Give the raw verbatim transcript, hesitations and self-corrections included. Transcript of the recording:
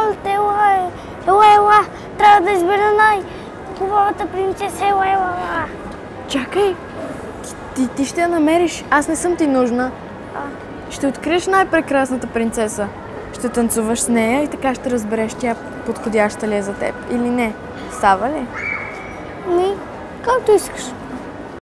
Елте, ела, ела, ела, трябва да избера най-хубавата принцеса, ела, ела. Чакай, ти, ти, ти ще я намериш, аз не съм ти нужна. А. Ще откриеш най-прекрасната принцеса. Ще танцуваш с нея и така ще разбереш тя подходяща ли е за теб или не. Става ли? Ми, както искаш.